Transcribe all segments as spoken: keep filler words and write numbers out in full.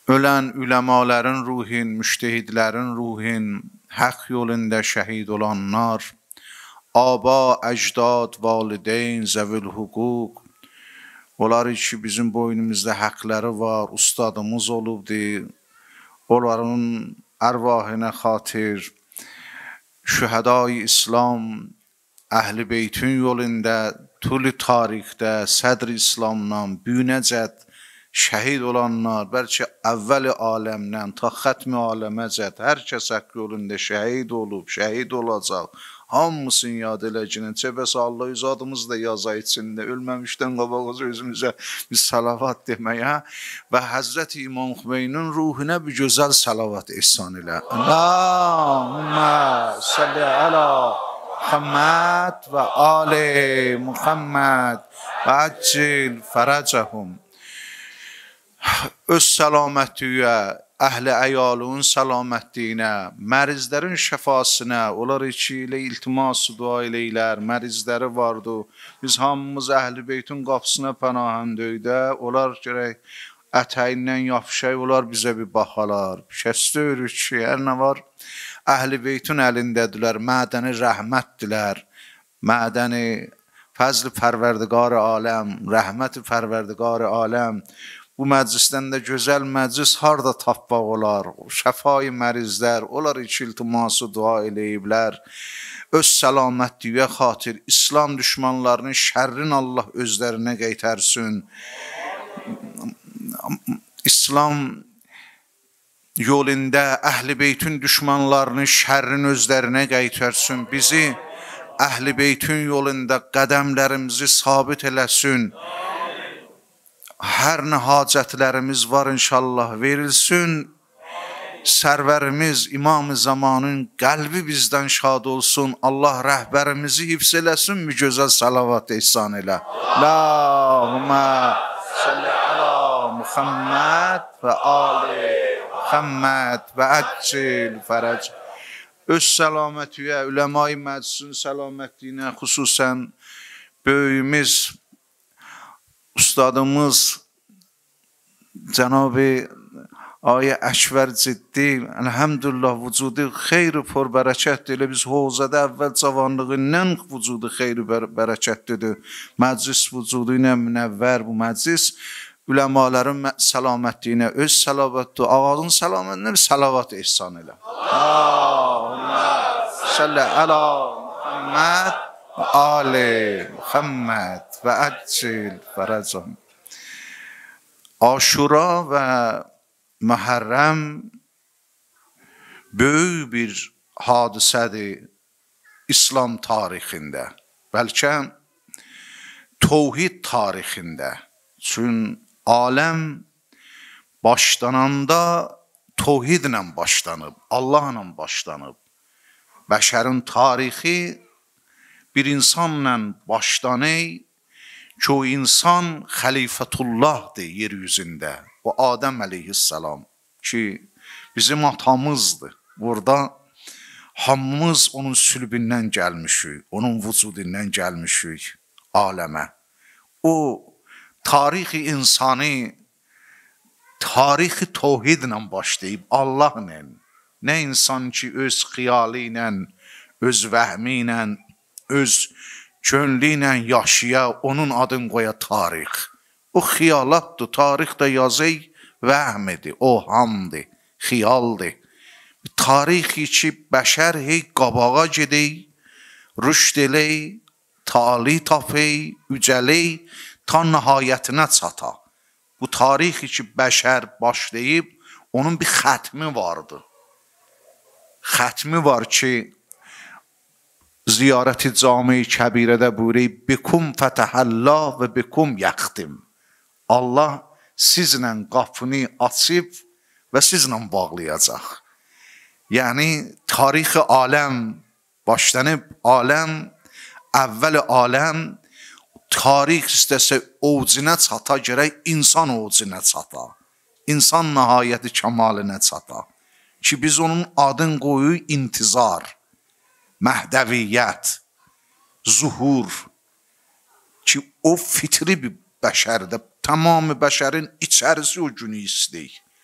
Ölən üləmaların ruhin, müştehidlərin ruhin, haqq yolunda şəhid olanlar, aba, əcdad, valideyn, zəvül hüquq, onlar ki bizim boynumuzda haqqları var, ustadımız olubdur, onların ərvahına xatir, şühədai İslam, əhl-i beytün yolunda, tül tarixdə, sədr İslamdan, büyünəcət, şəhid olanlar, bəlkə əvvəl aləmdən ta xətmi aləməcət, hər kəs haqq yolunda şəhid olub, şəhid olacaq, hamısını yad eləcinin, çəbəs Allah öz adımız da yaza içində, ölməmişdən qabaq özümüzə bir salavat deməyə və Həzrəti İmam Xümeynin ruhuna bir gözəl salavat ihsan elə. Allahümmə salli əla Muhammed və ali Muhammed və əccil fərəcəhum. Öz salamətliyyə, əhl-i əyalının salamətliyinə, mərizlərin şəfasına, onlar iki ilə iltimas dua eləylər, mərizləri vardı. Biz hamımız əhl-i beytin qapısına pənahəndöydə, onlar gərək ətəyindən yapışay, onlar bizə bir baxalar. Şəstə örük ki, hər nə var, əhl-i beytin əlindədirlər, mədəni rəhmətdirlər, mədəni fəzl-i pərverdigar aləm, rəhmət-i pərverdigar aləm. Bu məclisdən də gözəl məclis harda tapmaq olar? Şəfai mərizlər, onlar iki iltiması dua eləyiblər. Öz salamətliyyə xatir İslam düşmanlarının şərrin Allah özlərinə qeytərsin. İslam yolunda əhl-i beytin düşmanlarının şərrin özlərinə qeytərsin. Bizi əhl-i beytin yolunda qədəmlərimizi sabit eləsin. Hər nə hacətlərimiz var inşallah verilsin. Sərvərimiz İmam-ı Zamanın qəlbi bizdən şad olsun. Allah rəhbərimizi hifz eləsin, bir gözəl salavat ihsan elə. Allahümmə salli əla Muhammed və ali Muhammed və əccil fərəc. Öz salamətliyyə, üləma-i məclisin salamətliyinə, xüsusən böyüyümüz, ustadımız Cənab-ı Ayə Əkbər Ciddi, əlhəmdülillah vücudu xeyri por bərəkətdir. Elə biz Hovzədə əvvəl cavanlığından vücudu xeyri bərəkətlidir. Məclis vücudu ilə münəvvər bu məclis. Üləmaların salamətliyinə öz salavatdır. Ağazın salamətinə bir salavat ihsan elə. Allahümmə salli əla Muhammed və ali Muhammed və əccil fərəcəm. Aşura və Məhərrəm böyük bir hadisədir İslam tarixində. Bəlkə təvhid tarixində. Çünki aləm başlananda təvhidlə başlanıb, Allahla başlanıb. Bəşərin tarixi bir insanla başlanır ki, o insan xəlifətullahdır yeryüzündə. O Adəm əleyhissalam ki, bizim atamızdır. Burada hamımız onun sülbündən gəlmişik, onun vücudundan gəlmişik aləmə. O tarixi insani, tarixi təvhidlə başlayıb Allahla. Nə insan ki, öz xiyalı ilə, öz vəhmi ilə, öz könlü ilə yaşaya, onun adını qoya tarix. O xiyalatdır, tarix də yazı vəhmidir, o hamdır, xiyaldır. Tarixi ki, bəşər hey qabağa gedək, rüşd elək, tali tapay, yücələk, ta nihayətinə çata. Bu tarixi ki, bəşər başlayıb, onun bir xətmi vardır. Xətmi var ki, ziyarəti cami-i kəbirədə buyurur, bikum fətəhəllah və bikum yəxtim. Allah sizlə qapını açıb və sizlə bağlayacaq. Yəni, tarixi aləm başlanıb, aləm, əvvəl aləm, tarix istəsə ovcuna çata, gərək insan ovcuna çata. İnsan nəhayəti kəmalinə çata. Ki, biz onun adını qoyuq intizar, məhdəviyyət, zuhur. Ki, o fitri bir bəşərdə, tamamı bəşərin içərisi o günü istəyik.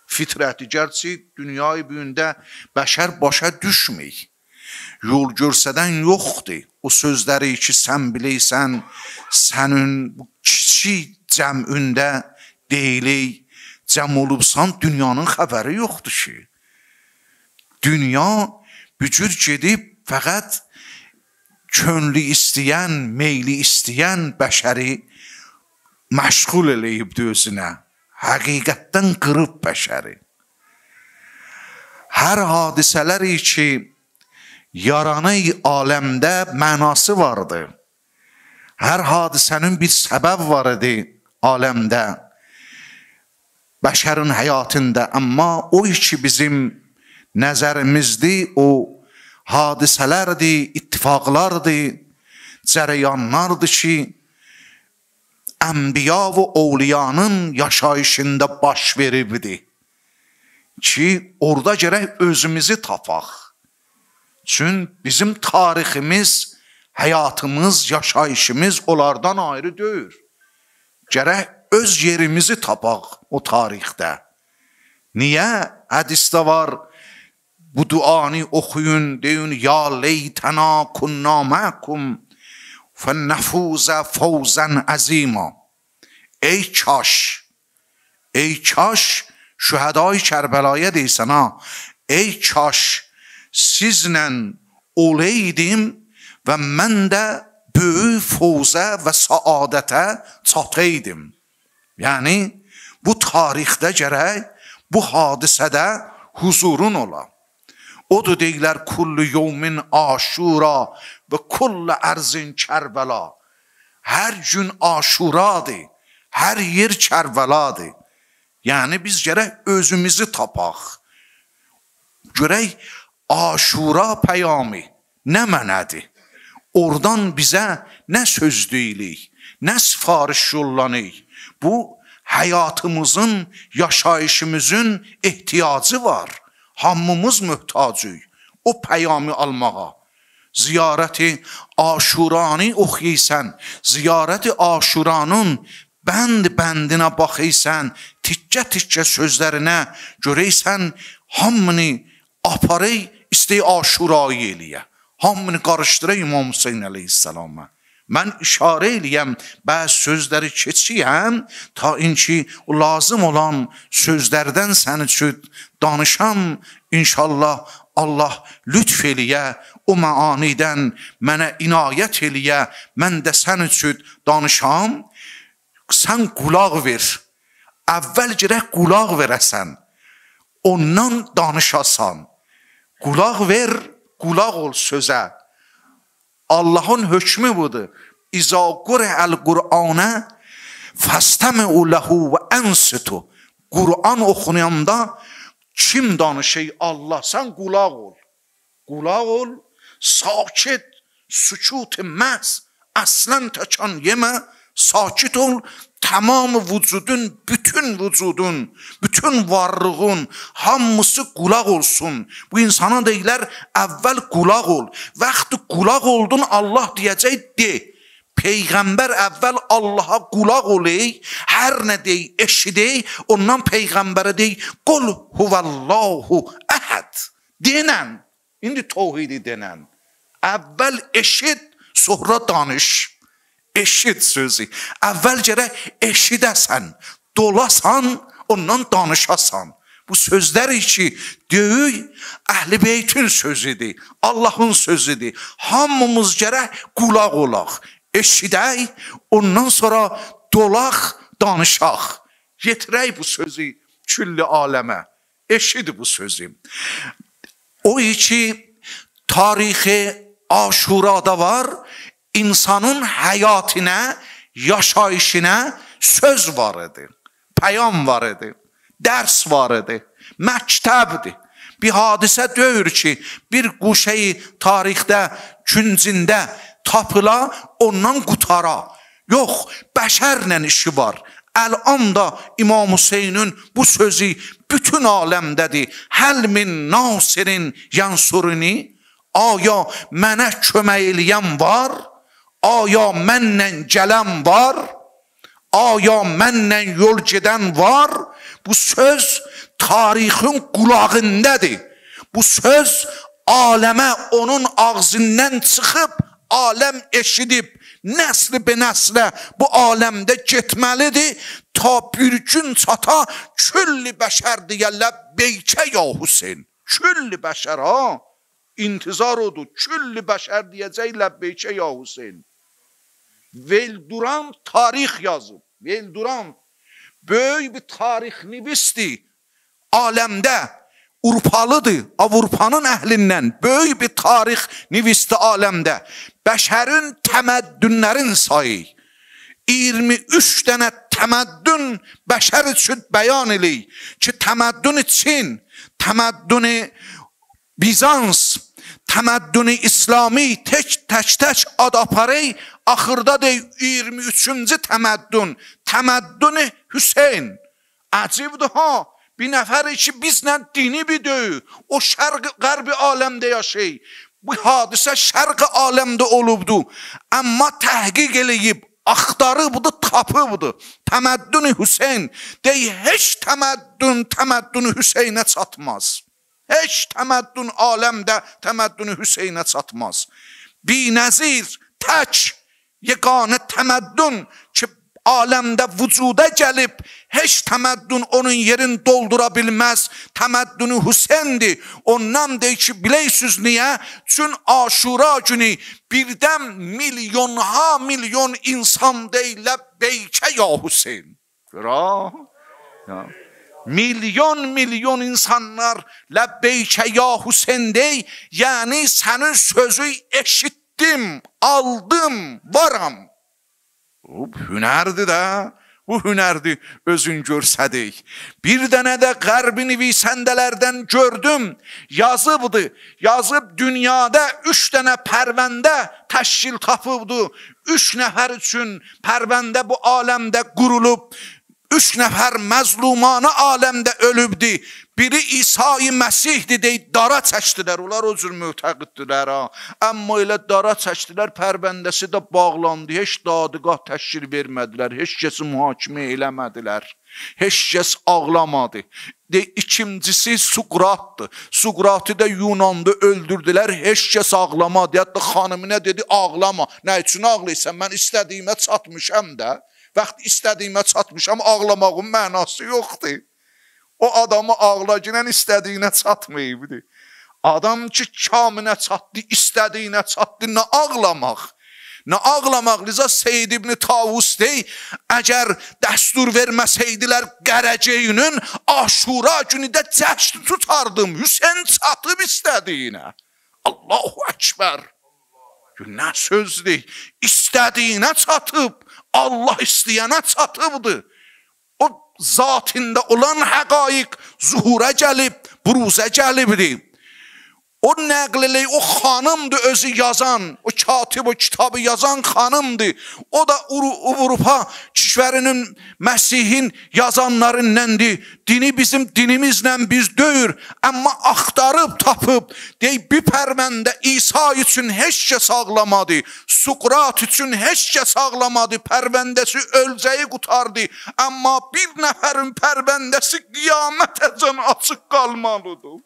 fitrəti. Gerçi dünyayı büyündə bəşər başa düşmür. Yol görsədən yoxdur. O sözləri ki, sən biləysən, sənin bu kiçik cəmündə deyilik, cəm olubsan, dünyanın xəbəri yoxdur ki. Dünya bücür gedib, fəqət könlü istəyən, meyli istəyən bəşəri məşğul eləyibdir özünə. Həqiqətdən qırıb bəşəri. Hər hadisələri ki, yaranı aləmdə mənası vardır. Hər hadisənin bir səbəb var idi aləmdə, bəşərin həyatında. Amma o ki bizim nəzərimizdir, o hadisələrdir, ittifaqlardır, cərəyanlardır ki, ənbiya və ovliyanın yaşayışında baş veribdir. Ki, orada gərək özümüzü tapaq. Çünki bizim tariximiz, həyatımız, yaşayışımız onlardan ayrı deyil. Gərək öz yerimizi tapaq o tarixdə. Niyə? Hədisdə var, bu duanı oxuyun, deyin, ya leytəna kunna məkum fənnəfuzə fəvzən əzima. Ey kaş, ey kaş, şühədai Kərbəlaya deysən ha, ey kaş, sizlə oleydim və mən də böyük fəvzə və saadətə çataydım. Yəni, bu tarixdə gərək, bu hadisədə huzurun ola. Odur deyilər, kullu yevmin aşura və kullu ərzin Kərbəla. Hər gün aşuradır, hər yer Kərbəladır. Yəni, biz gərək özümüzü tapaq. Görək, aşura pəyami nə mənədir? Oradan bizə nə söz deyilik, nə sifariş yollanıq? Bu, həyatımızın, yaşayışımızın ehtiyacı var. Hamımız möhtacıyıq o pəyami almağa. Ziyarəti aşuranı oxuysan, ziyarəti aşuranın bənd-bəndinə baxıysan, tikkə-tikkə sözlərinə görəysən, hamını aparay istəy aşurayı eləyə. Hamını qarışdıra İmam Hüseyin əleyhissalama. Mən işarə eləyəm, bəzi sözləri keçiyəm, ta inki lazım olan sözlərdən səni üçün danışam, inşallah Allah lütf eləyə, o məanidən mənə inayət eləyə, mən də sən üçün danışam, sən qulaq ver, əvvəl gərək qulaq verəsən, ondan danışasan, qulaq ver, qulaq ol sözə. Allahın hökmü budur. İza qur'əl Qur'anə fəstəmi'u ləhu və ənsitu. Qur'an oxunayanda kim danışır? Allah. Sən qulaq ol. Qulaq ol, sakit, sükut məhz, əslən təkan yemə, sakit ol, tamam vücudun, bütün vücudun, bütün varlığın hamısı qulaq olsun. Bu insana deyilər, əvvəl qulaq ol. Vaxtı qulaq oldun, Allah deyəcək, de. Peyğəmbər əvvəl Allaha qulaq oley, hər nə dey, eşidey, ondan Peyğəmbərə dey, qul huvəllahu əhəd. Denən, indi tohidi denən. Əvvəl eşit, sonra danış. Eşit sözü. Əvvəl gərək eşidəsən, dolasan, ondan danışasan. Bu sözləri ki, deyək, Əhl-i Beytin sözüdür, Allahın sözüdür. Hamımız gərək qulaq olaq, eşidək, ondan sonra dolaq, danışaq. Yetirək bu sözü külli aləmə. Eşid bu sözü. O ki, tarixi Aşurada var, İnsanın həyatına, yaşayışına söz var idi, pəyam var idi, dərs var idi, məktəbdir. Bir hadisə deyir ki, bir quşeyi tarixdə, küncində tapıla, ondan qutara. Yox, bəşərlə işi var. Əl-an da İmam Hüseynin bu sözü bütün aləmdədir. Həl min nasirin yansurini, aya mənə kömək eləyən var? Aya mənlə gələn var, aya mənlə yol gedən var. Bu söz tarixin qulağındadır. Bu söz aləmə onun ağzından çıxıb, aləm eşidib, nəsli be nəslə bu aləmdə getməlidir, ta bir gün çata külli bəşər deyərlər, beykə ya Hüseyin. Külli bəşər ha, intizar odur, külli bəşər deyəcəklər, beykə ya Hüseyin. Velduran tarix yazıb, Velduran böyük bir tarix nivisti, aləmdə Urpalıdır, Avrupanın əhlindən böyük bir tarix nivisti aləmdə. Bəşərin təməddünlərin sayı, iyirmi üç dənə təməddün bəşər üçün bəyan eləyir ki, təməddün Çin, təməddünü Bizans, təməddünü İslami tək tək tək ad aparey, axırda deyil iyirmi üçüncü təməddün, təməddünü Hüseyin. Əcibdir ha, bir nəfər ki bizlə dini bir döyü, o şərq qərbi aləmdə yaşayır. Bu hadisə şərq aləmdə olubdu, amma təhqiq eləyib, axtarıbdır, tapıbdır. Təməddün Hüseyin, deyir, heç təməddün, təməddün Hüseynə çatmaz. Heç təməddün aləmdə təməddün Hüseynə çatmaz. Binəzir, tək, yeganə təməddün ki, aləmdə vücuda gəlib, heç təməddün onun yerini doldura bilməz. Təməddünü Hüseyindir. Ondan deyir ki, biləysiniz niyə? Çün Aşura günü birdən milyonha milyon insan deyirlər, beykə ya Hüseyin. Görə? Ya. Milyon milyon insanlar ləbbeykə ya Hüseyin dey, yəni sənin sözü eşitdim, aldım, varam. Bu hünərdir də, bu hünərdir, özün görsədik. Bir dənə də qərbi nivisəndələrdən gördüm, yazıbdır, yazıb dünyada üç dənə pərvəndə təşkil tapıbdır. Üç nəfər üçün pərvəndə bu aləmdə qurulub, üç nəfər məzlumana aləmdə ölübdir. Biri İsa-i Məsihdir deyib, dara çəkdilər. Onlar o cür mütəqiddirlər ha. Amma elə dara çəkdilər, pərbəndəsi də bağlandı. Heç dadığah təşkil vermədilər. Heç kəsi mühakimə eləmədilər. Heç kəs ağlamadı. De, ikincisi Suqratdır. Suqratı da Yunanda öldürdülər. Heç kəs ağlamadı. Hətta xanımına dedi, ağlama. Nə üçün ağlayırsan? Mən istədiyimə çatmışam da. Vaxt istədiyimə çatmışam, ağlamağın mənası yoxdur. O adamı ağlacından istədiyinə çatmayıbdır. Adam ki, kamına çatdı, istədiyinə çatdı, nə ağlamaq? Nə ağlamaq? Liza Seyyid ibn Tavus dey, əgər dəstur verməsəydilər Qərəcəyinin, Aşura günü də cəşn tutardım, Hüseyin çatıb istədiyinə. Allahu Əkbər. Nə sözdür? İstədiyinə çatıb, Allah istəyənə çatıbdır. O zatında olan həqaiq zuhura gəlib, buruzə gəlibdir. O nəqlilik, o xanımdır özü yazan, o katib, o kitabı yazan xanımdır. O da Avrupa kişvərinin, Məsihin yazanlarındandır. Dini bizim dinimizlə biz döyür, amma axtarıb, tapıb. Deyib, bir pərməndə İsa üçün heç kəs ağlamadı, Suqrat üçün heç kəs ağlamadı, pərbəndəsi ölcəyi qutardı. Amma bir nəfərin pərbəndəsi qiyamətəcən açıq qalmalıdır.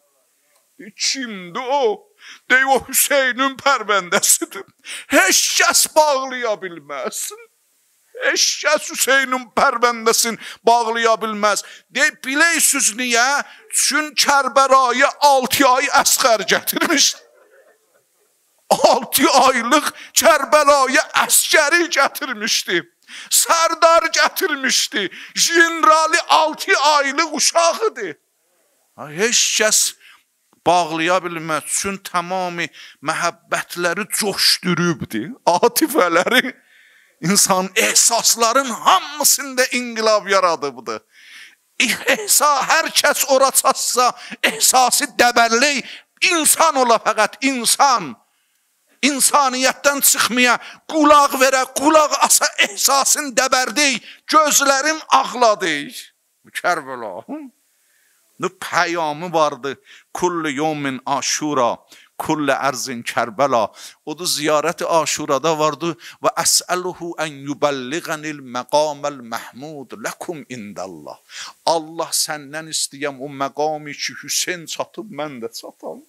Kimdir o? Dey, o Hüseynin pərbəndəsidir. Heç kəs bağlaya bilməzsin. Heç kəs Hüseynin pərbəndəsini bağlaya bilməz. Dey, biləysiniz niyə? Çün Kərbəlaya altı ay əsqər gətirmiş. altı aylıq Kərbəlaya əskəri gətirmişdi. Sərdar gətirmişdi. Generali altı aylıq uşağıdır. Heç kəs bağlaya bilməz. Çün tamamı məhəbbətləri coşdurubdur. Atifələri, insan ehsasların hamısında inqilab yaradıbdır. Ehsa, hər kəs ora çatsa, ehsası dəbərlək, insan ola fəqət, insan. İnsaniyyətdən çıxmaya, qulaq verə, qulaq asa, ehsasın dəbərdik, gözlərim ağladı. Kərbəla. Pəyamı vardı. Kullu yevmin Aşura, kull arzin Kərbəla. O da ziyarət Aşurada vardı. Və əsəluhu ən yuballiğanil məqamel məhmud ləkum indəllah. Allah səndən istəyəm o məqami ki, Hüseyin çatıb, mən də çatam.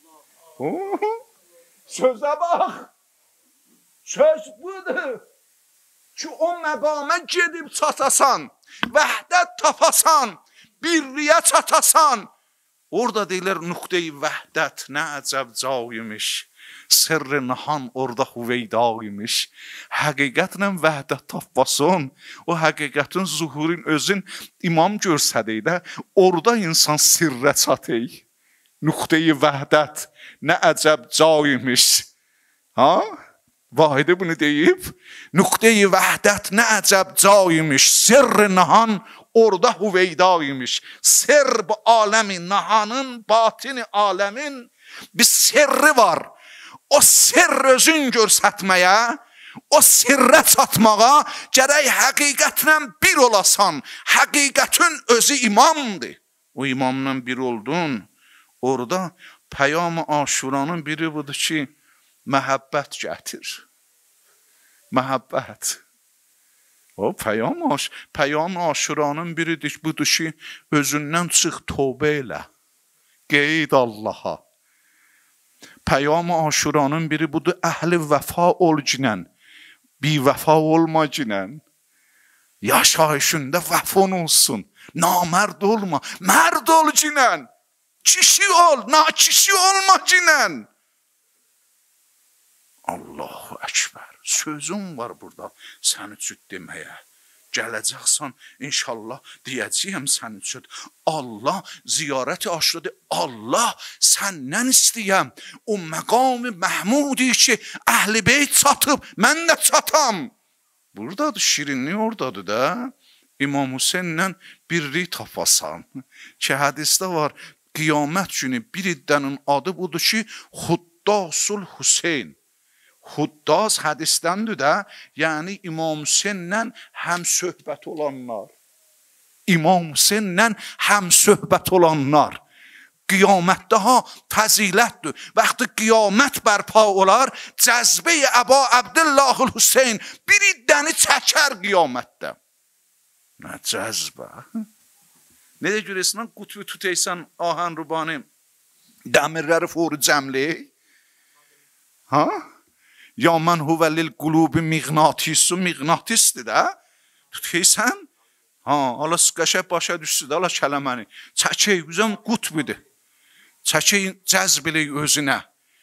Sözə bax. Söz budur. Ki o məqama gedib çatasan, vəhdət tapasan, birliyə çatasan. Orada deyilər, nüqtəyi vəhdət nə əcəb caymış. Sirri nahan orada hüveydaymış. Həqiqətlə vəhdət tapasan, o həqiqətin zuhurin özün imam görsədik də, orada insan sirrə çatır. Nüqtəyi vəhdət nə əcəb caymış. Ha? Vahidi bunu deyib, nüqtəyi vəhdət nə əcəb caymış, sirri nahan orada hüveydaymış. Sir bu aləmin, nahanın, batini aləmin bir sirri var. O sir özün görsətməyə, o sirrə çatmağa gərək həqiqətlə bir olasan. Həqiqətin özü imamdır. O imamla bir oldun. Orada pəyam-ı Aşuranın biri budur ki, məhəbbət gətir. Məhəbbət. O pəyam-ı pəyam Aşuranın biridir, budur ki, özündən çıx, tövbə elə. Qeyd Allaha. Pəyam-ı Aşuranın biri budur, əhli vəfa ol cinən, bi vəfa olma cinən. Yaşayışında vəfon olsun, namərd olma, mərd ol cinən. Kişi ol, nakişi olma cinən. Allahu Ekber. Sözüm var burada sən üçün deməyə. Gələcəksən, inşallah deyəcəyəm sən üçün. Allah ziyarət aşırıdır. Allah səndən istəyəm. O məqam-ı məhmudi ki, əhl-i beyt çatıb, mən də çatam. Buradadır, şirinlik oradadır da. İmam Hüseyinlə birlik tapasan. Ki hədisdə var, qiyamət günü bir iddənin adı budur ki, Xuddasul Hüseyin. Xuddaz hədisdəndir də, yəni İmam Hüseyinlə həm söhbət olanlar. İmam Hüseyinlə həm söhbət olanlar. Qiyamətdə ha fəzilətdir. Vaxtı qiyamət bərpa olar, cəzbə-i Əba Abdillahul Hüseyin bir iddəni çəkər qiyamətdə. Nə cəzbə? Necə görəsən, qutbu tutaysan Ahən Rubani dəmirləri foru cəmli? Ha? Ya mən huvəlil qulubi miqnatisü, miqnatisdir də. Tutaysan, ha, ala qəşəb başa düşsün də, ala kələməni. Çəkək, üzən qutbidir. Çəkək cəzbilik özünə.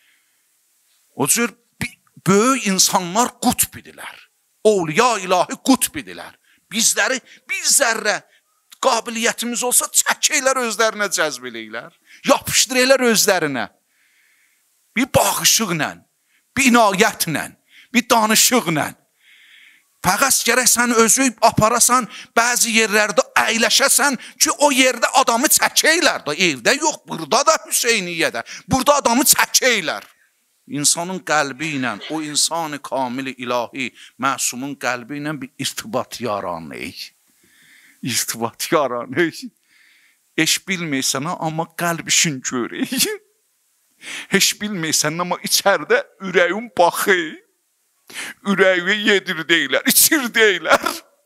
O cür böyük insanlar qutbidirlər. Ovliya ilahi qutbidirlər. Bizləri, bir zərrə qabiliyyətimiz olsa çəkəklər özlərinə cəzbilirlər. Yapışdırırlar özlərinə. Bir baxışıqla, bir inayətlə, bir danışıqla. Fəqət gərək sən özü aparasan, bəzi yerlərdə əyləşəsən ki, o yerdə adamı çəkəklər. Evdə yox, burada da Hüseyniyyədə. Burada adamı çəkəklər. İnsanın qəlbi ilə, o insan-ı kamil ilahi, məsumun qəlbi ilə bir irtibat yaranır. İrtibat yaranır. Eş bilməysən, amma qəlb işin görür. Heç bilməysən, amma içərdə ürəyin baxır. Ürəyə yedir deyilər, içir deyilər.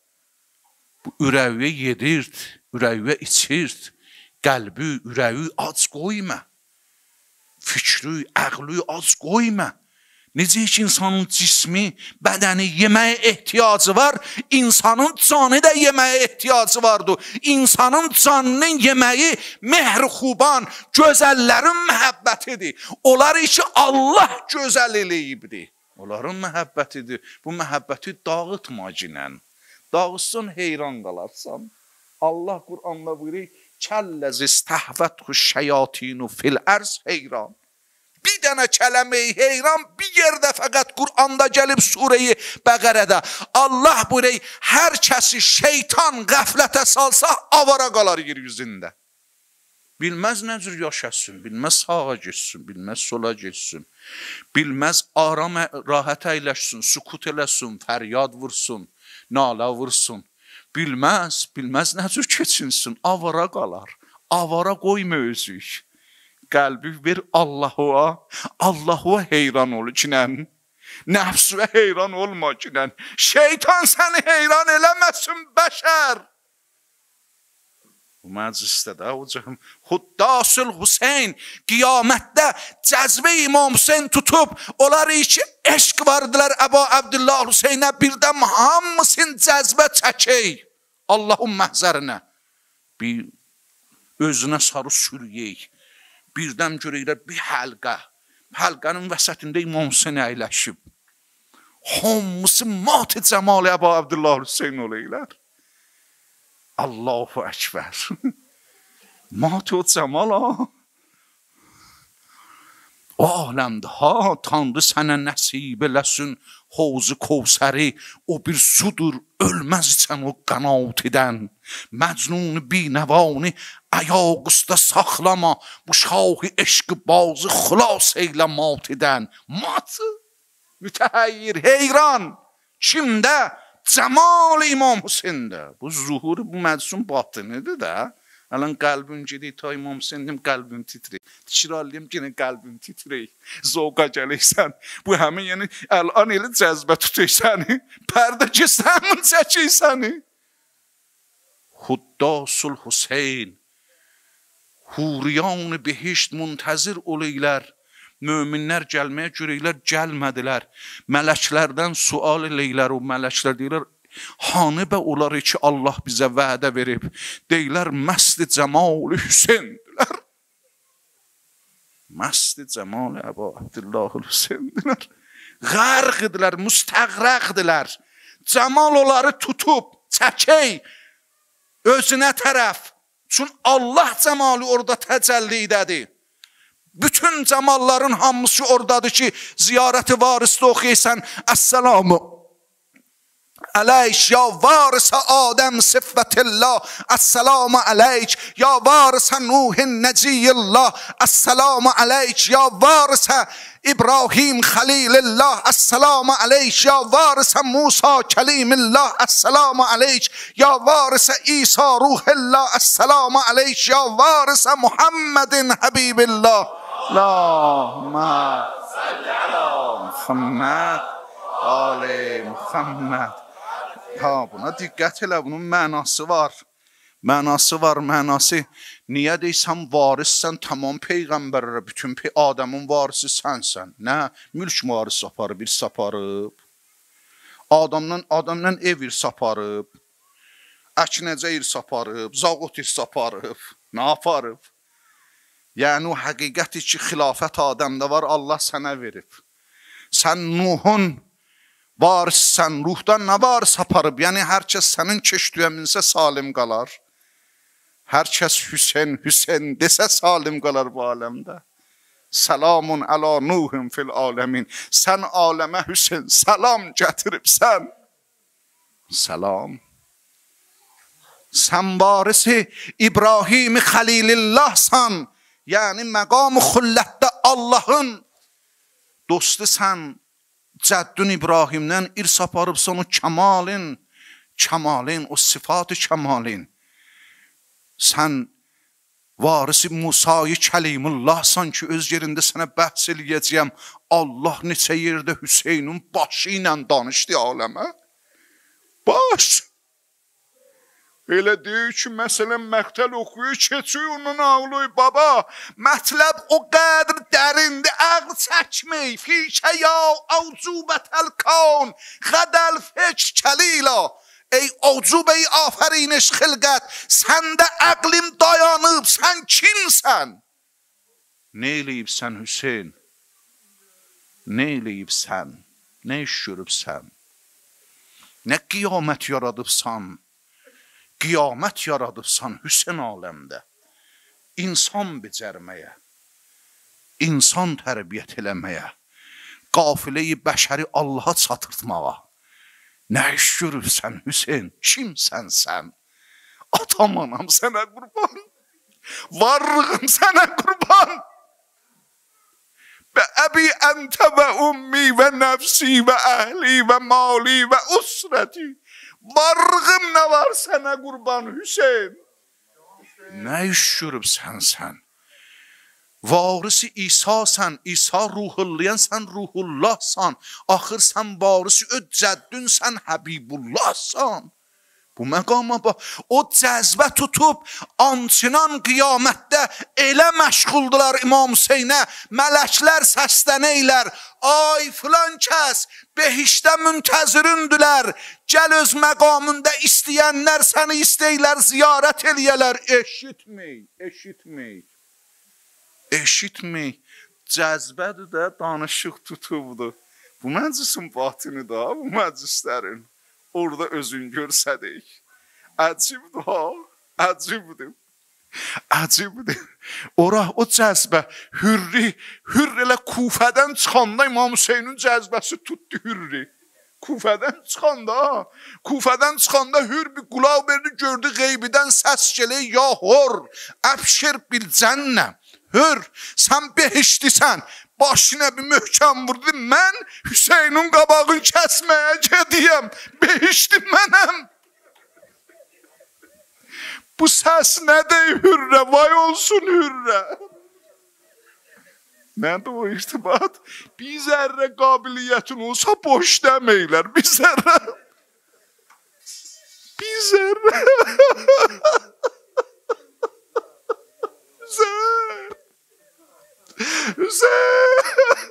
Bu ürəyə yedir, ürəyə içir. Qəlbi, ürəyi ac qoyma. Fikri, əqli ac qoyma. Necə ki, insanın cismi, bədəni yeməyə ehtiyacı var, insanın canı da yeməyə ehtiyacı vardır. İnsanın canının yeməyi mehrixuban, gözəllərin məhəbbətidir. Onlar ki, Allah gözəl eləyibdir. Onların məhəbbətidir. Bu məhəbbəti dağıtma cinən. Dağıtsın, heyran qalarsan. Allah Qur'anla buyuruyor, Kəlləzi istəhvətxu şeyatinu fil ərz heyran. Bir dənə kələməyi heyran bir yerdə fəqət Qur'anda gəlib surəyi Bəqərədə. Allah buyuruyor, hər kəsi şeytan qəflətə salsa avara qalar yeryüzündə. Bilməz nə cür yaşasın, bilməz sağa geçsin, bilməz sola geçsin. Bilməz aram, rahat əyləşsin, sukut eləsin, fəryad vursun, nala vursun. Bilməz, bilməz nə cür keçinsin, avara qalar. Avara qoyma özük. qəlbi ver Allaha, Allaha heyran ol kinən. Nəfsüə heyran olma kinən. Şeytan səni heyran eləməsin bəşər. Bu məclisdə də hocam Xuddasül Hüseyn qiyamətdə cəzbə İmam Hüseyn tutub onlar ki eşq vardılar Əba Abdullah Hüseynə birdən hamısın cəzbə çəkək Allahın məhzərinə bir özünə sarı sürüyək birdən görəklər bir həlqə həlqənin vəsətində İmam Hüseyn əyləşib hamısı mat-ı cəmal Əba Abdullah Hüseyn olaylar. Allahu Ekber. Mat o cəmal ha. O aləmdə ha Tanrı sənə nəsib eləsin Havz-ı Kevsəri o bir sudur ölməz içən o qanat edən Məcnun binəvanı ayaq üstə saxlama bu şahı eşqi bazı xilas eylə mat edən matı mütəhayyir heyran kimdə? Cəmal İmam Hüseyndə. Bu zuhur bu məclisin batınıdır da. Alan qəlbim gedir ta İmam Hüseynim qəlbim titrəyir. Tikirallıyım yenə qəlbim titrəyir. Zovqa gələksən. Bu həmin yəni əlan elə cəzbə tutur səni. Pərdə kəsəmin çəkir səni. Xuddasül Hüseyn. Huriyan behişt müntəzir olaylar. Möminlər gəlməyə görəklər, gəlmədilər. Mələklərdən sual eləylər, o mələklər deyirlər, hanı bə onları ki Allah bizə vədə verib. Deyirlər, məst-i cəmal Hüseyndilər. Məst-i cəmal Əba Abdullah Hüseyndilər. Qərq idilər, müstəqrəqdilər. Cəmal onları tutub, çəkək, özünə tərəf. Çün Allah cəmalı orada təcəllidədir. Bütün cəmalların hamısı oradadır ki, ziyarəti varisdə oxuysan, Əssəlamu aleyk ya varisə Adəm siffətillah, Əssəlamu aleyk ya varisə Nuhin nəciyillah, Əssəlamu aleyk ya varisə İbrahim xalilillah, Əssəlamu aleyk ya varisə Musa kəlimillah, Əssəlamu aleyk ya varisə İsa ruhillah, Əssəlamu aleyk ya varisə Muhammedin Habibillah. Allahümme salli ala Muhammed, ali Muhammed. Ha, buna diqqət elə, bunun mənası var. Mənası var, mənası. Niyə deysən varissən, tamam peyğəmbərlərə, bütün pey Adəmin varisi sənsən. Nə? Mülk varisi aparıb, bir saparıb. Adamdan, adamdan ev ir saparıb. Əkinəcə ir saparıb, zağot ir saparıb. Nə aparıb? Yəni o həqiqəti ki, xilafət Adəmdə var, Allah sənə verib. Sən Nuhun varissən, ruhdan nə varis aparıb? Yəni, hər kəs sənin keşdüyə minsə salim qalar. Hər kəs Hüseyn, Hüseyn desə salim qalar bu aləmdə. Salamun əla Nuhun fil aləmin. Sən aləmə Hüseyn, salam gətiribsən. Salam. Sən varisi İbrahim Xəlilillahsan. Yəni, məqam-ı xullətdə Allahın dostu sən, Cəddün İbrahimdən irs aparıbsan o kəmalin, kəmalin, o sifat-ı kəmalin. Sən varisi Musayı Kəlimullahsan ki, öz yerində sənə bəhs eləyəcəyəm. Allah neçə yerdə Hüseynin başı ilə danışdı aləmə. Baş! Elə deyir ki, məsələn, məqtəl oxuyur, keçiyor onun ağlıyor, baba, mətləb o qədr dərindi, əql çəkmək, fişə ya, avcubətəl kaun, xədəl fək kəlila, ey avcubəy afəriniş xilqət, səndə əqlim dayanıb, sən kimsən? Nə eləyibsən Hüseyin? Nə eləyibsən? Nə iş görübsən? Nə qiyamət yaradıbsan? Qiyamət yaradıbsan Hüseyin aləmdə, insan becərməyə, insan tərbiyyət eləməyə, qafilə-i bəşəri Allaha çatırtmağa. Nə iş görürsən Hüseyin, kimsən sən? Atam anam sənə qurban, varlığım sənə qurban. Və əbi əntə və ummi və nəfsi və əhli və mali və usrəti. Varlığım nə var sənə qurban Hüseyin? Nə iş görübsən sən? Varisi İsa'san, İsa ruhullayan sen ruhullahsan. Axır sen varisi öz cəddün sen Həbibullahsan. Bu məqama bax, o cəzbə tutub, ançınan qiyamətdə elə məşğuldular İmam Hüseynə, mələklər səslənəylər, ay filan kəs, behişdə müntəzirindülər, gəl öz məqamında istəyənlər səni istəylər, ziyarət eləyələr, eşitmey, eşitmey, eşitmey, cəzbədir də danışıq tutubdur. Bu məclisin batını da, bu məclislərin. Orada özün görsədik. Əcibdir ha, əcibdir. Əcibdir. Ora o cəzbə, hürri, hürr elə Kufədən çıxanda İmam Hüseynin cəzbəsi tutdu hürri. Kufədən çıxanda, Kufədən çıxanda hürr bir qulaq verdi, gördü qeybidən səs gəlir, ya hor, əbşir bil cənnə, hürr, sən behişdisən. Başına bir möhkəm vurdu. Mən Hüseynin qabağını kəsməyə gediyəm. Behişdim mənəm. Bu səs nədir hürrə? Vay olsun hürrə. Nədir o irtibat? Bir zərrə qabiliyyətin olsa boş deməylər. Bir zərrə. Bir zərrə. Zərrə. Hüseyin!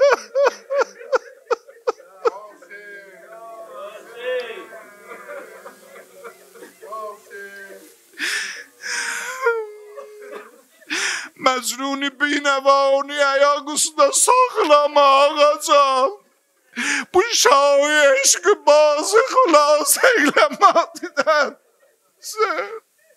Məcnuni binəvani ayak üstündə saxlama ağacam. Bu şahi eşqi bazı xilas eyləmədidən. Sen...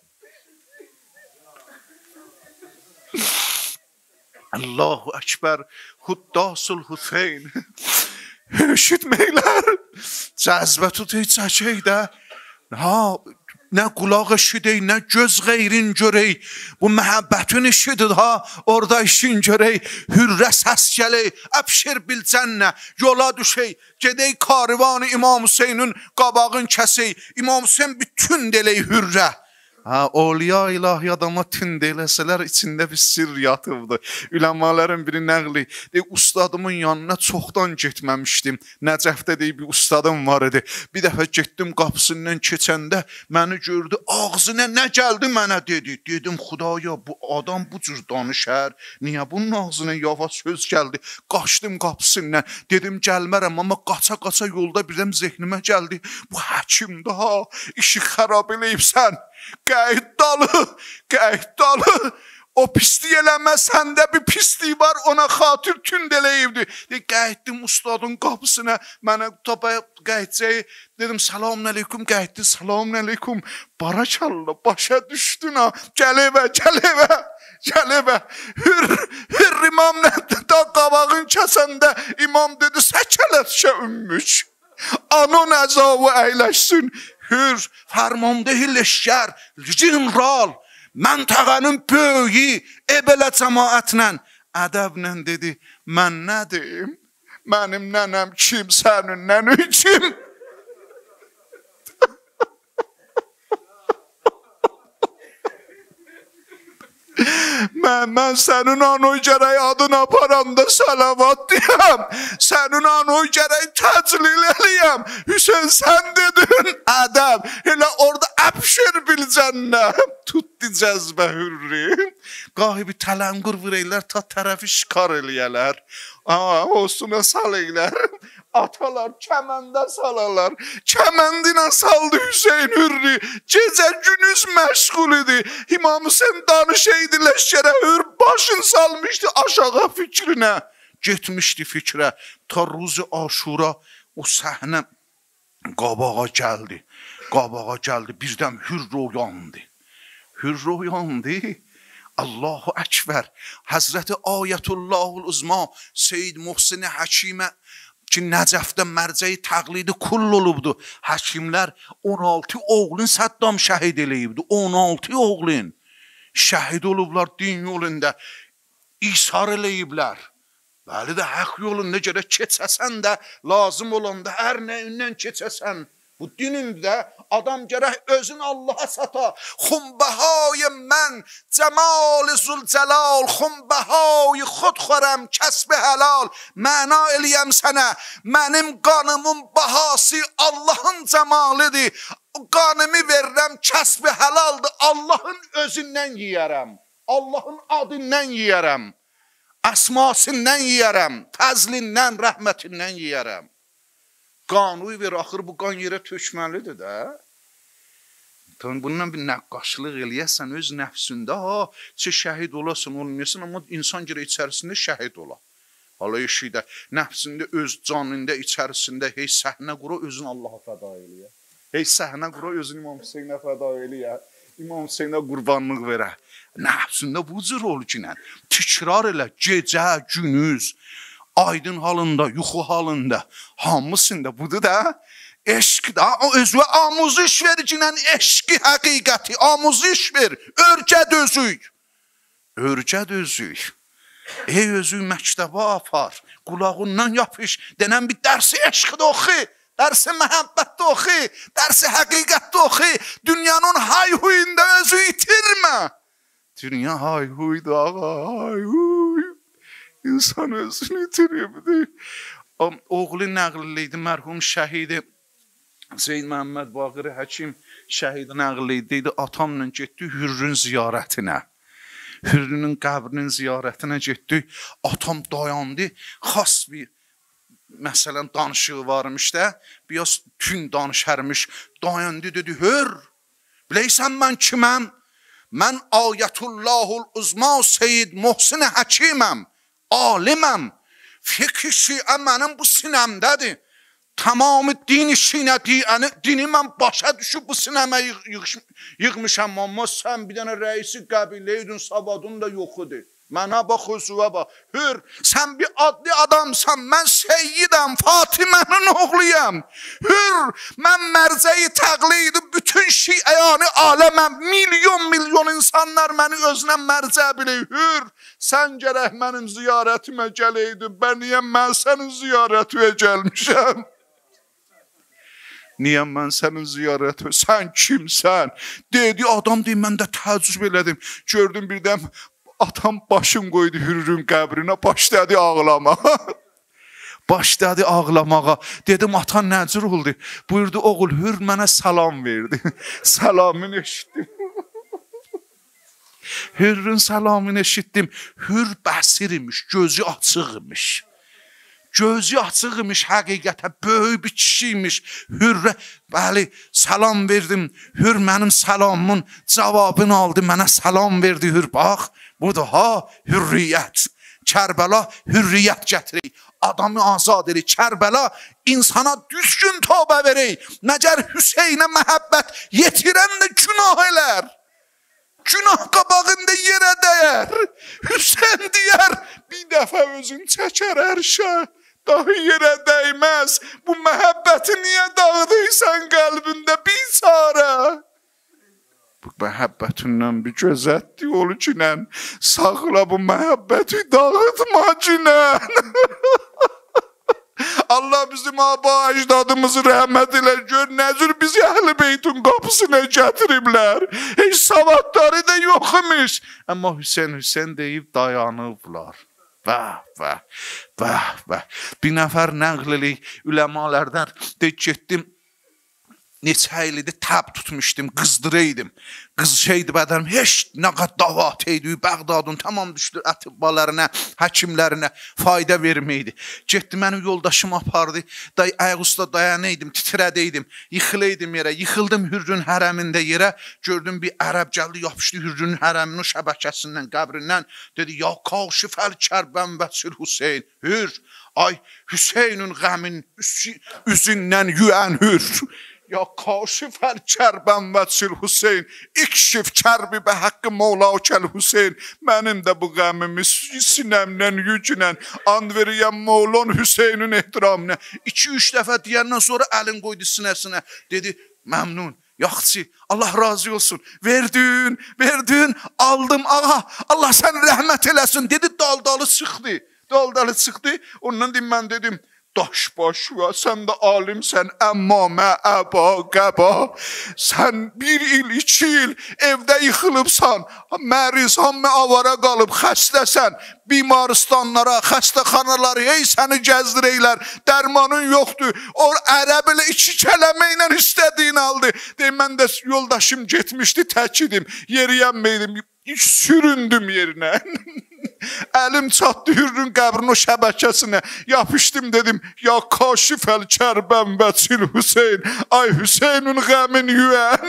Allahu Ekber, Huddasul Hüseyin. Eşitmeyler. Cəzbə tutuyor çəkəkdə. Ha, nə qulaq eşidək, nə göz qeyrin görək. Bu məhəbbətin işidir ha, orada işin görək. Hürrə səs gələk, əbşir bil cənnə, yola düşək. Gedək karivanı İmam Hüseynin qabağın kəsək. İmam Hüseyin bütün delək hürrə. Ha, Oliya ilahi adama tünd eləsələr içində bir sir yatıbdır. Üləmaların biri nəqli. Deyək, ustadımın yanına çoxdan getməmişdim. Nəcəfdə deyək, bir ustadım var idi. Bir dəfə getdim qapısından keçəndə məni gördü. Ağzına nə gəldi mənə dedi. Dedim, Xudaya bu adam bu cür danışar. Niyə bunun ağzına yavaş söz gəldi? Qaçdım qapısından. Dedim, gəlmərəm, amma qaça-qaça yolda birəm zehnimə gəldi. Bu həkim daha işi xarab eləyibsən. Qeyd dalı, qeyd dalı. O pisliği eləmə, səndə bir pisliği var, ona xatir tünd eləyibdi. Qeyddim ustadın qapısına, mənə tapaya qeydcəyi, dedim, salamun aleyküm, qeyddi, salamun aleyküm. Barakallah, başa düşdün ha, gəl evə, gəl evə, gəl evə. Hür, hür imam nədir, da qabağın kəsəndə imam dedi, səkələtşə ümmüş. Anon əzavı əyləşsin. Hür, fərmandehil eşkər, cinral, məntəqənin böyüyü, ebələ cəmaətlə, ədəblə dedi, mən nə deyim? Mənim nənəm kim, sənin nənü kim? Mən, mən sənin anoy gərək adını aparanda salavat deyəm. Sənin anoy gərək təclil eləyəm. Hüseyin sən dedin ədəb. Elə orada əbşir bil cənnə. Tutdu cəzbə hürri. Qahibi tələnqur vureylər, ta tərəfi şikar eləyələr. Aa, osuna saleylər. Atalar kəməndə salarlar. Kəməndinə saldı Hüseyin hürri. Gecə günüz məşğul idi. İmam Hüseyin danışaydı leşkərə. Hür başın salmışdı aşağı fikrinə. Getmişdi fikrə. Ta ruzi aşura o səhnə qabağa gəldi. Qabağa gəldi. Birdən hürr oyandı. Hürr oyandı. Allahu Ekber. Hazreti Ayetullahul Uzma Seyyid Muhsin Həkimə ki Nəcəfdə mərcəyi təqlidi kull olubdu. Həkimlər on altı oğlun Səddam şəhid eləyibdi. on altı oğlun şəhid olublar din yolunda. İsar eləyiblər. Bəli də haqq yolunda gərək keçəsən də lazım olanda hər nəyindən keçəsən. Bu dinində adam gərək özünü Allaha sata. Xumbəhay mən, cəmal-i zülcəlal, xumbəhay xudxorəm, kəsb-i həlal. Məna eləyəm sənə, mənim qanımın bahası Allahın cəmalıdır. Qanımı verirəm, kəsb-i həlaldır. Allahın özündən yiyərəm, Allahın adından yiyərəm, əsmasından yiyərəm, fəzlindən, rəhmətindən yiyərəm. Qanuyu ver, axır bu qan yerə tökməlidir də. Bundan bir nəqqaşlıq eləyəsən öz nəfsində, ha, çə şəhid olasın, olmayasın, amma insan görə içərisində şəhid ola. Hala eşikdə, nəfsində, öz canında, içərisində, hey səhnə qura, özünü Allaha fəda eləyə. Hey səhnə qura, özünü İmam Hüseynə fəda eləyə. İmam Hüseynə qurbanlıq verə. Nəfsində bu cür ol ki, təkrar elə, gecə, günüz, aydın halında, yuxu halında, hamısında budur da, eşq da, o özü amuziş vericinin eşqi həqiqəti, amuziş ver, örgəd özük, örgəd özük, ey özük məktəbə apar, qulağından yapış, denən bir dərsi eşqdə oxu, dərsi məhəbbətdə oxu, dərsi həqiqətdə oxu, dünyanın hay-huyunda özü itirmə. Dünya hay-huyda, hay-huy. İnsan özünü itirib. Oğlu nəqliydi, mərhum şəhidi Zeyd Məhəmməd Baqiri Həkim şəhidi nəqliydi, atamla getdi Hürrün ziyarətinə. Hürrünün qəbrinin ziyarətinə getdi, atam dayandı, xas bir məsələn danışığı varmış da, biraz tün danışərmiş, dayandı, dedi, Hür, biləysən mən kiməm? Mən Ayətullahul Uzma Seyyid Muhsin Həkiməm. Aliməm, fikri şiə mənim bu sinəmdədir. Tamamı dini şiə, dini mən başa düşüb bu sinəmə yığmışam. Amma sən bir dənə rəisi qəbiləydin, savadın da yoxudur. Mənə bax, özüvə bax. Hür, sən bir adlı adamsan, mən seyyidəm, Fatimənin oğluyam. Hür, mən mərcəyi təqlidi, bütün şiəyani aləməm, milyon milyon insanlar məni özünə mərcə bilir. Hür, sən gərək mənim ziyarətimə gələydin, mən niyə mən sənin ziyarətimə gəlmişəm? Niyə mən sənin ziyarətimə, sən kimsən? Dedi, adam deyim, mən də təəccüb elədim, gördüm birdən, atam başım qoydu Hürrün qəbrinə, başladı ağlamağa. Başladı ağlamağa. Dedim, atan nəcür oldu? Buyurdu, oğul, Hür mənə salam verdi. Salamını eşitdim. Hürrün salamını eşitdim. Hür bəsir imiş, gözü açıq imiş. Gözü açıq imiş, həqiqətə böyük bir kişi imiş. Hürrə, bəli, salam verdim. Hür mənim salamımın cavabını aldı, mənə salam verdi Hür. Bax, budur ha, hürriyyət. Kərbəla hürriyyət gətirir. Adamı azad edir. Kərbəla insana düzgün tövbə verir. Məgər Hüseynə məhəbbət yetirən də günah elər. Günah qabağında yerə dəyər. Hüseyn deyər, bir dəfə özün çəkər ərşə. Daha yerə dəyməz. Bu məhəbbəti niyə dağıdıysan qəlbində bir çarə? Bu məhəbbətindən bir gözətdi olu cinən. Saxla bu məhəbbəti dağıtma cinən. Allah bizim aba əcdadımızı rəhmət elə gör. Nəcür bizi Əhl-i Beytun qapısına gətiriblər. Heç savadları da yox imiş. Amma Hüseyn Hüseyn deyib dayanıblar. Vəh, vəh, vəh, vəh. Bir nəfər nəqlilik üləmalərdən de getdim. Neçə aylıdır təb tutmuşdum, qızdıraydım. Qız şeydi bədənim, heç nə qədər davat eydi, Bəğdadın tamam düşdü ətibbalarına, həkimlərinə fayda verməydi. Getdi, mənim yoldaşım apardı, ayaqüstə dayanaydım, titrədəydim, yıxılaydım yerə, yıxıldım Hürrün hərəmində yerə, gördüm bir ərəb gəldi, yapışdı Hürrün hərəminin şəbəkəsindən, qəbrindən, dedi, ya kaşifəl kərbən vəsil Hüseyn, Hür, ay Hüseynin qəmin üzündən yüən Hür. Ya kaşifəl kərbən vəsil Hüseyn, ikşif kərbi bə haqqı Mevla kəl Hüseyn, mənim də bu qəmimi sinəmdən yücünən, and veriyəm Mevlan Hüseynin ehtiramına. İki üç dəfə deyəndən sonra əlin qoydu sinəsinə, dedi, məmnun, yaxçı, Allah razı olsun, verdin, verdin, aldım, ağa, Allah sən rəhmət eləsin, dedi, daldalı çıxdı, daldalı çıxdı, ondan deyim, mən dedim, daş başva, sən də alimsən, əmma məəba qəba. Sən bir il, iki il evdə yıxılıbsan, məriz, hamı avara qalıb, xəstəsən, bimarıstanlara, xəstəxanaları, hey səni gəzdirəylər, dərmanın yoxdur. O ərəb elə iki kələmə ilə istədiyini aldı. Deyim, mən də yoldaşım getmişdi, tək idim, yeriyənməydim, süründüm yerinə. Əlim çatdı Hürrün qəbrinin o şəbəkəsinə, yapışdım, dedim, ya kaşif əl kərbəm və çil Hüseyin, ay Hüseynin qəmin yüən.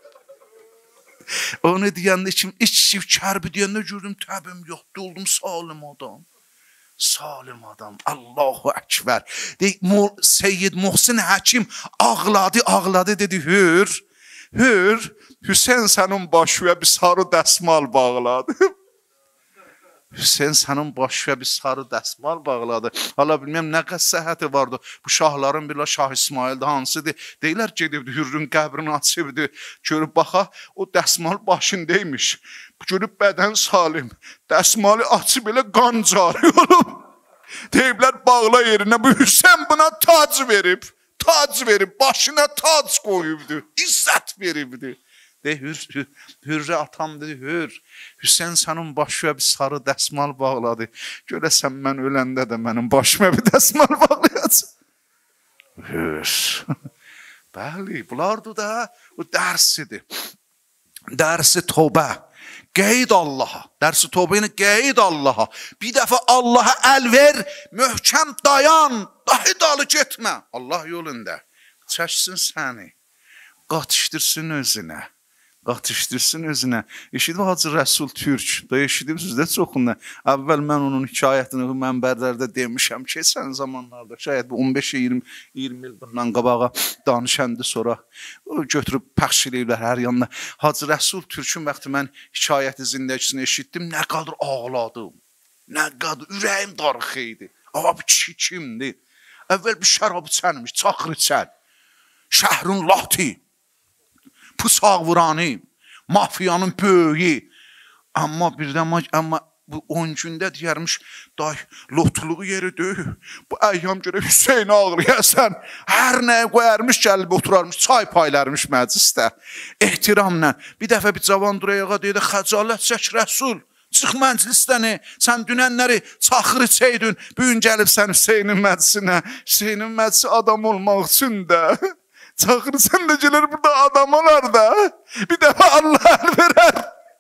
Onu deyəndə kim içib kərbi deyəndə gördüm, təbim yoxdur, oldum salim adam. Salim adam, Allahu Ekber. Deyik, Seyyid Muhsin Həkim ağladı, ağladı, dedi, Hür, Hür, Hüseyin sənin başıya bir sarı dəsmal bağladı. Hüseyin sənin başıya bir sarı dəsmal bağladı. Hala bilməm, nə qəs səhəti vardı. Bu şahların bir Şah İsmail'də hansıdır? Deyilər, gedibdi, Hürrün qəbrini açıbdı. Görüb baxa, o dəsmal başındaymış. Görüb bədən salim. Dəsmalı açıb elə qan cari olub. Deyiblər, bağla yerinə. Bu Hüseyin buna tac verib. Tac verib, başına tac qoyubdu. İzzət veribdi. Dey, Hür, Hür, Hürrə atam dedi, Hür, Hüseyin sənin başıya bir sarı dəsmal bağladı. Görəsən mən öləndə də mənim başıma bir dəsmal bağlayacaq. Hür. Bəli, bunlardır da, o dərsidir. Dərsi tövbə. Qeyd Allaha. Dərsi tövbə ilə qeyd Allaha. Bir dəfə Allaha əl ver, möhkəm dayan, dahi dalı getmə. Allah yolunda. Çəksin səni. Qatışdırsın özünə. Qatışdırsın özünə. Eşidim Hacı Rəsul Türk. Da eşidim sizdə çoxunda. Əvvəl mən onun hikayətini mənbərlərdə demişəm. Keçən zamanlarda, şayət on beş iyirmi il bundan qabağa danışandı, sonra götürüb pəxş eləyiblər hər yanına. Hacı Rəsul Türkün vaxtı mən hikayəti zindəkisini eşitdim. Nə qədər ağladım. Nə qədər ürəyim darıxı idi. Ama bu kişi kimdir? Əvvəl bir şərabı çənmiş, çaxır içən. Şəhrun lati. Pusaq vuranı, mafiyanın böyüyü. Amma birdən, amma bu on gündə deyərmiş, day, lotluğu yeri döyü. Bu əyyam görə Hüseyin ağlayasən, hər nəyə qoyarmış, gəlib oturarmış, çay paylarmış məclisdə. Ehtiramla. Bir dəfə bir cavan durayağa deyədə, xəcalət çək Rəsul, çıx məclisdən, sən dünənləri çaxır içəydin, bugün gəlibsən Hüseynin məclisinə. Hüseynin məclisi adam olmaq üçün də. Çağırırsan da gelir burada adam olar da. Bir defa Allah el verer.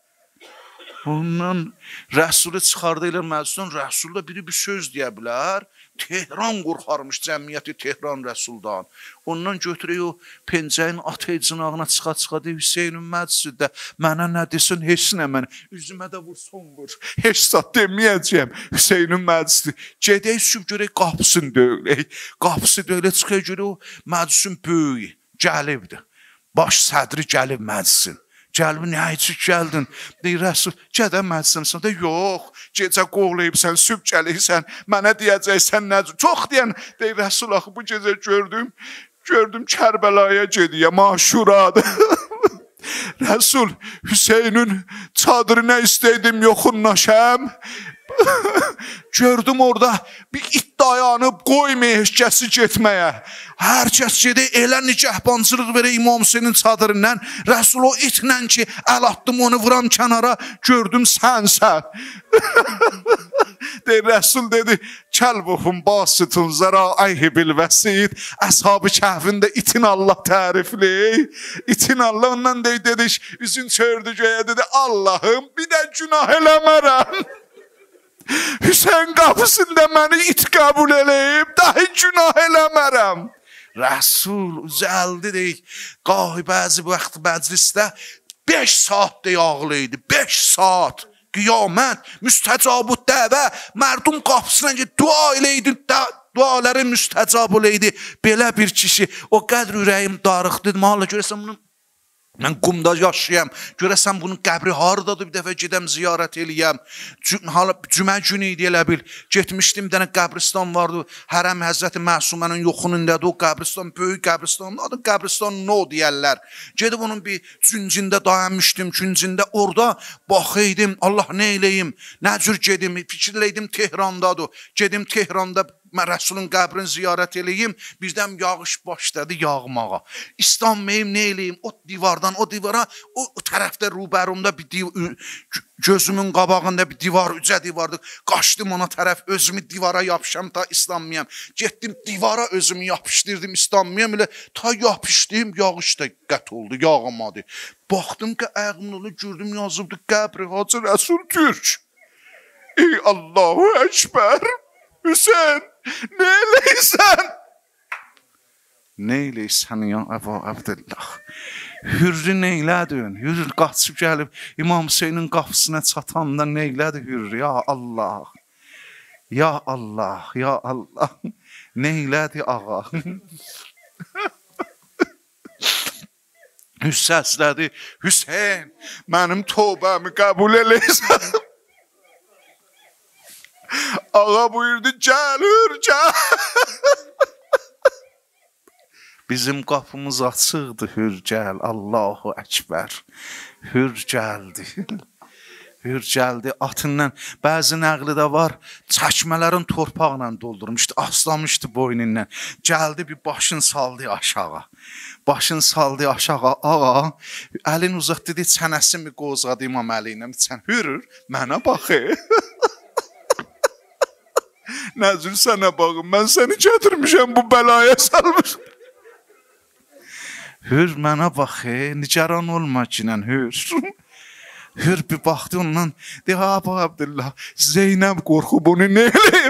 Ondan Rəsulu çıxardıylar məclisdən. Rəsulda biri bir söz deyə bilər. Tehran qorxarmış cəmiyyəti Tehran Rəsuldan. Ondan götürək o pencəyin atay cınağına çıxa-çıxa deyir, Hüseynin məclisində mənə nə desin, heç nə mənə. Üzümə də vursun vur. Heç zat deməyəcəyəm. Hüseynin məclisi. Gedək süb görək qapısını döylək. Qapısı döylə çıxaya görə o məclisin böyüyü gəlibdir. Baş sədri gəlib məclisin. Gəlbi, nə üçün gəldin? Deyir, Rəsul, gədə məclisimsən də, yox, gecə qovlayıbsən, süb gəliysən, mənə deyəcəksən nədir? Çox deyən, deyir, Rəsul, axı, bu gecə gördüm, gördüm Kərbəlaya gediyəm, Aşuradır. Rəsul, Hüseynin çadırına istəydim, yoxunlaşam. Gördüm orada bir it dayanıb, qoymayı heç kəsi getməyə. Hər kəs gedək, elə nigəhbancılıq verə İmam Hüseynin çadırından. Rəsul o itlə ki, əl atdım, onu vuram kənara, gördüm sənsən. Deyir, Rəsul dedi, Kəlbuhum basitun zəra ayhi bil vəsid. Əshab-ı kəhvində itin Allah tərifli. İtin Allah, ondan deyir, dedik, üzün çördü göyə, dedi, Allahım, bir də günah eləmərəm. Hüseyin qapısında məni it qəbul eləyib, dahi günah eləmərəm. Rəsul üzəldi deyik, qahi bəzi bu vaxt məclisdə beş saat deyə ağlıydı, beş saat. Qiyamət, müstəcabut dəvə, mərdum qapısına ki, dua eləydi, duaları müstəcab eləydi. Belə bir kişi, o qədr ürəyim darıq dedim, hala görəsən bunu, mən qumda yaşayam, görəsən bunun qəbri haradadır, bir dəfə gedəm ziyarət eləyəm. Cümə günü idi elə bil, getmişdim, bir dənə qəbristan vardı, Hərəm Həzrəti Məsumənin yoxunundadır, o qəbristan, böyük qəbristan, adı qəbristan no deyərlər. Gedib onun bir cüncində dayanmışdım, cüncində orada baxıydım, Allah nə eləyim, nə cür gedim, fikirləydim Tehrandadır, gedim Tehranda mən Rəsulun qəbrini ziyarət eləyim, birdən yağış başladı yağmağa. İslanmayım, nə eləyim? O divardan o divara, o, o tərəfdə rubərumda bir div, gözümün qabağında bir divar, ücə divardı. Qaçdım ona tərəf, özümü divara yapışam ta islanmayam. Getdim divara özümü yapışdırdım, islanmayam. Elə ta yapışdım, yağış da qət oldu, yağmadı. Baxdım ki, ayağımın onu gördüm, yazıldı qəbri Hacı Rəsul Türk. Ey Allahu Ekber, Hüseyin, ne eləysən? Ne eləysən ya Əbu Abdullah? Hürrü neylədin? Hürrü qaçıb gəlib İmam Hüseynin qapısına çatanda neylədi Hürrü? Ya Allah, ya Allah, ya Allah, neylədi ağa? Səslədi, Hüseyin, mənim tövbəmi qəbul eləysən. Ağa buyurdu, gəlir, gəl. Bizim qapımız açıqdır, Hür gəl, Allahu Əkbər. Hür gəldi. Hür gəldi, atından. Bəzi nəqlidə var, çəkmələrin torpaqla doldurmuşdu, aslamışdı boynundan. Gəldi, bir başını saldı aşağı. Başını saldı aşağı, ağa, əlin uzatdı, dedi, çənəsimi qozladı İmam Əli ilə. Sən Hürür, mənə baxı. Nəzir sənə baxım, mən səni gətirmişəm, bu bəlaya salmışım. Hür mənə baxı, nigaran olma ki, Hür. Hür bir baxdı ondan, deyə, Əbu Abdullah, Zeynəb qorxu bunu nə eləyim?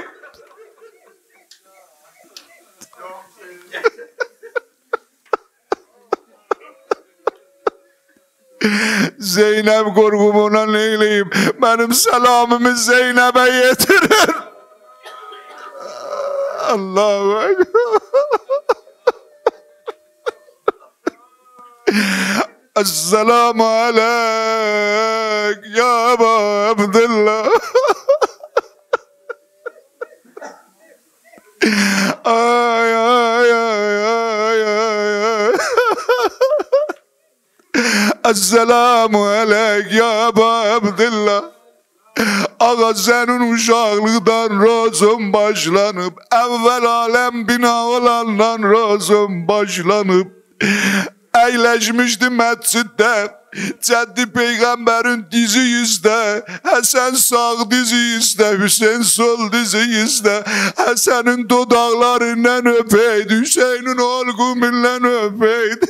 Zeynəb qorxu buna nə eləyim? Mənim səlamımı Zeynəbə yetirir. Allahu Ekber. Esselamu aleyk ya Ebu Abdullah. Ay ay ay ay ay. Esselamu aleyk ya Ebu Abdullah. Ağa senin uşaqlıqdan rozum başlanıb, əvvəl aləm bina olandan rozum başlanıb. Əyləşmişdi məsciddə, Cəddi Peyğəmbərin dizi yüzdə, Həsən sağ dizi yüzdə, Hüseyin sol dizi yüzdə. Həsənin dodaqlarından öpeydi, Hüseynin olğumundan öpeydi.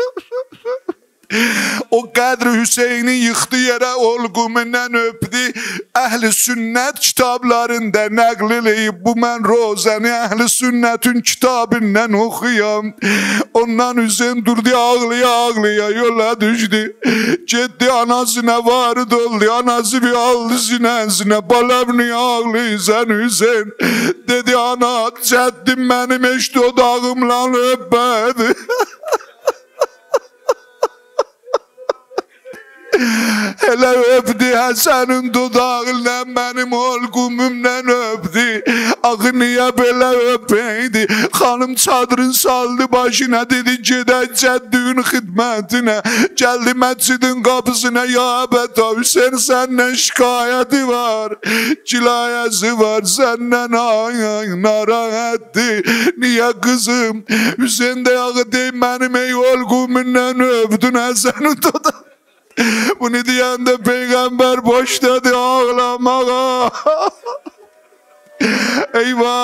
O qədri Hüseyni yıxdı yerə, olğumundan öpdü. Əhl-i sünnət kitablarında nəql eləyib, bu mən rozəni əhl-i sünnətin kitabından oxuyam. Ondan Hüseyin durdu, ağlıya ağlıya yola düşdü. Getdi anasına varid oldu, anası bir aldı sinəsinə, balam niyə ağlıysan Hüseyin? Dedi, ana, Cəddim mənim eş dodağımla öpmədi. Elə öpdü, Həsənin dodağıyla mənim olğumumdan öpdü. Axı niyə belə öpəydi? Xanım çadırın saldı başına, dedi, gedək Cəddin xidmətinə. Gəldi məscidin qapısına, ya Əbəta Hüseyin səndən şikayəti var, cilayəsi var, səndən ay narahatdır. Niyə qızım? Hüseyin də yağı deyib, mənim ey olğumumdan öpdün Həsənin dodağını. Bunu deyəndə Peyğəmbər başladı ağlamağa. Eyvah!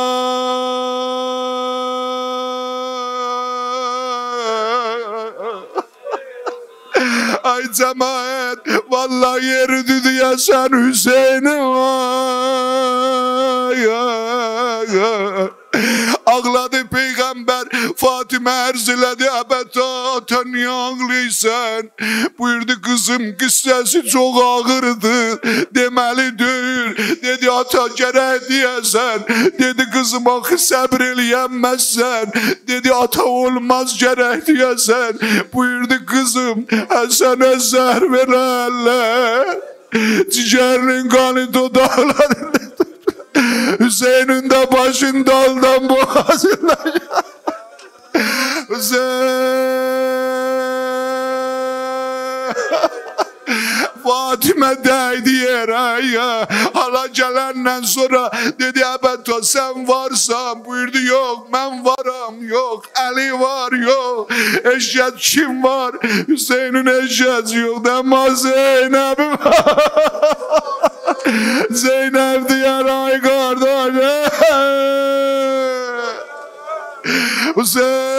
Ay cemaat, vallahi yeridir deyəsən Hüseyin'im. Ağladı Peyğəmbər, Fatimə ərz elədi, Əbəta, ata niyə ağlıysan? Buyurdu, qızım, qıssəsi çox ağırdır, deməli deyir. Dedi, ata gərək deyəsən. Dedi, qızım, axı səbr eləyənməzsən. Dedi, ata olmaz gərək deyəsən. Buyurdu, qızım, Həsənə zər verərlər, cigərinin qanı dodaqlarında. Hüseyin'in de başın daldan boğazından. Hüseyin. Fatimə dəydi yerə. Hala gələndən sonra dedi əbəd sən varsan. Buyurdu yox mən varam. Yox Əli var yox. Eşyat kim var? Hüseyin'in eşyatı yok. Ama Zeynep'im Zeynep diyen ay kardeş Hüseyin